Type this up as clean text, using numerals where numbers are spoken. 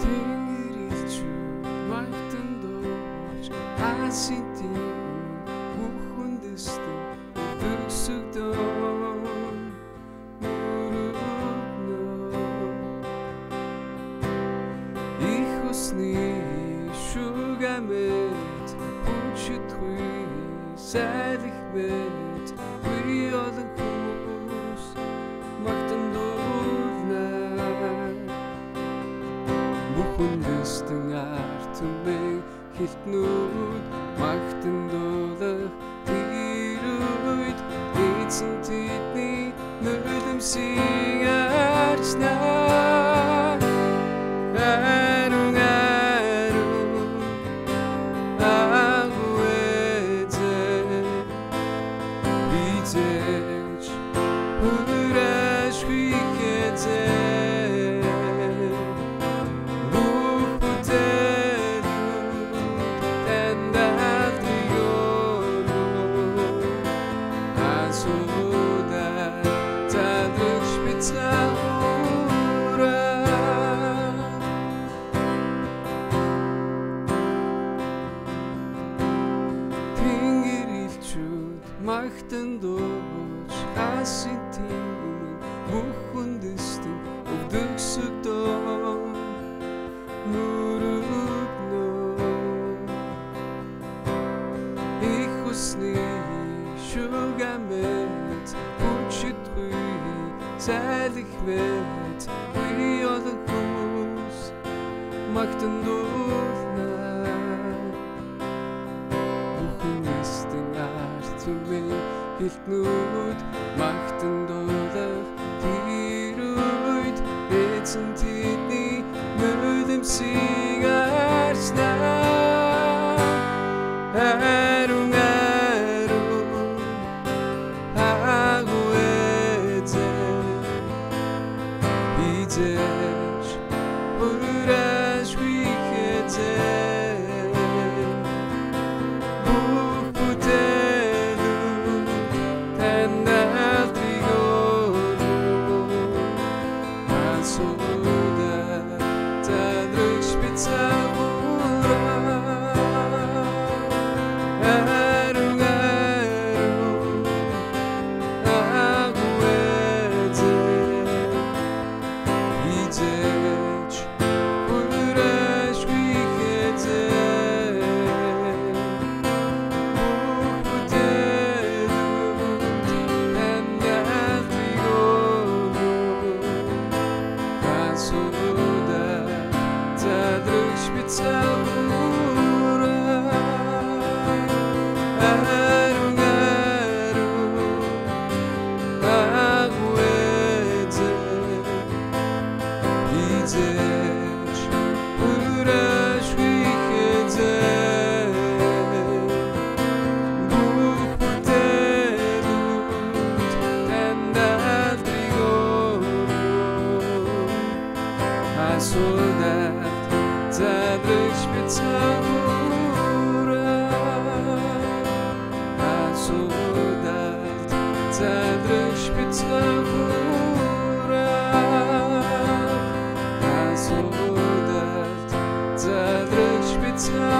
Тэнгэрэлчүүд магтан дууж хасинтын бүхэндэстэн төгсөгдөн их усны шүгэмэт хүчитгүй сайлх мэт би олон хүмүүс магтан дуулна бүхэндэстэн арт түмэн хилтнүүд магтан дуулах тэр үед эзэн тэдний нулимсийг арчнаа магтан дууж хасинтын бүхэндэстэн төгсөгдөн их усны шүгэмэт хүчитгүй сайлх мэт би олон хүмүүс магтан дуулна бүхэндэстэн арт түмэн хилтнүүд магтан дуулах тэр үед эзэн тэдний нулимсийг арчнаа харун хизээш хүрээшгүй хэзээ It's